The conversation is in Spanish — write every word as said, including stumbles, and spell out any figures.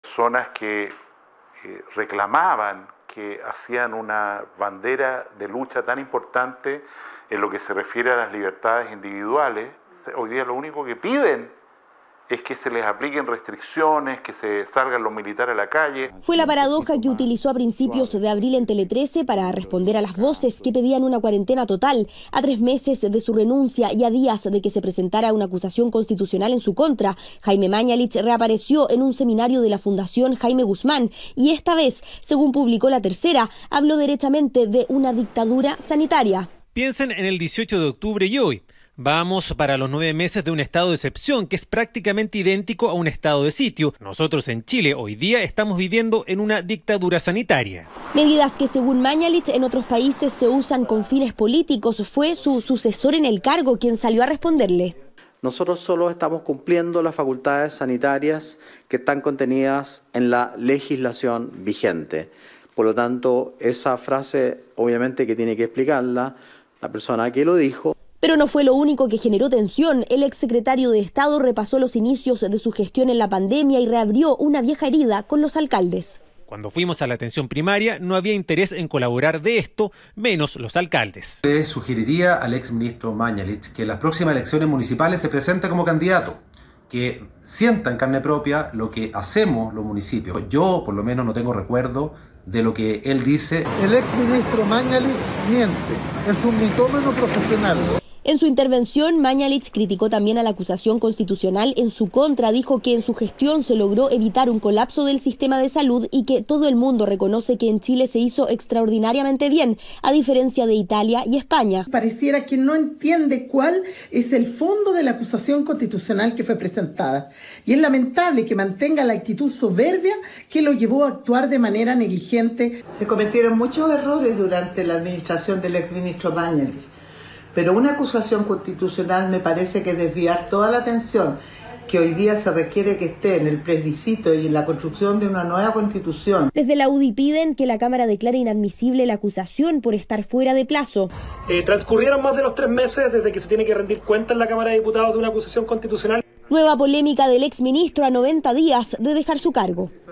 Personas que eh, reclamaban, que hacían una bandera de lucha tan importante en lo que se refiere a las libertades individuales, hoy día lo único que piden es que se les apliquen restricciones, que se salgan los militares a la calle. Fue la paradoja que utilizó a principios de abril en Tele trece para responder a las voces que pedían una cuarentena total, a tres meses de su renuncia y a días de que se presentara una acusación constitucional en su contra. Jaime Mañalich reapareció en un seminario de la Fundación Jaime Guzmán y esta vez, según publicó La Tercera, habló derechamente de una dictadura sanitaria. Piensen en el dieciocho de octubre y hoy. Vamos para los nueve meses de un estado de excepción que es prácticamente idéntico a un estado de sitio. Nosotros en Chile hoy día estamos viviendo en una dictadura sanitaria. Medidas que según Mañalich en otros países se usan con fines políticos. Fue su sucesor en el cargo quien salió a responderle. Nosotros solo estamos cumpliendo las facultades sanitarias que están contenidas en la legislación vigente. Por lo tanto, esa frase obviamente que tiene que explicarla la persona que lo dijo. Pero no fue lo único que generó tensión. El exsecretario de Estado repasó los inicios de su gestión en la pandemia y reabrió una vieja herida con los alcaldes. Cuando fuimos a la atención primaria no había interés en colaborar de esto, menos los alcaldes. Le sugeriría al exministro Mañalich que en las próximas elecciones municipales se presente como candidato, que sienta en carne propia lo que hacemos los municipios. Yo por lo menos no tengo recuerdo de lo que él dice. El exministro Mañalich miente, es un mitómano profesional. En su intervención, Mañalich criticó también a la acusación constitucional en su contra. Dijo que en su gestión se logró evitar un colapso del sistema de salud y que todo el mundo reconoce que en Chile se hizo extraordinariamente bien, a diferencia de Italia y España. Pareciera que no entiende cuál es el fondo de la acusación constitucional que fue presentada. Y es lamentable que mantenga la actitud soberbia que lo llevó a actuar de manera negligente. Se cometieron muchos errores durante la administración del exministro Mañalich. Pero una acusación constitucional me parece que desviar toda la atención que hoy día se requiere que esté en el plebiscito y en la construcción de una nueva constitución. Desde la U D I piden que la Cámara declare inadmisible la acusación por estar fuera de plazo. Eh, transcurrieron más de los tres meses desde que se tiene que rendir cuenta en la Cámara de Diputados de una acusación constitucional. Nueva polémica del exministro a noventa días de dejar su cargo.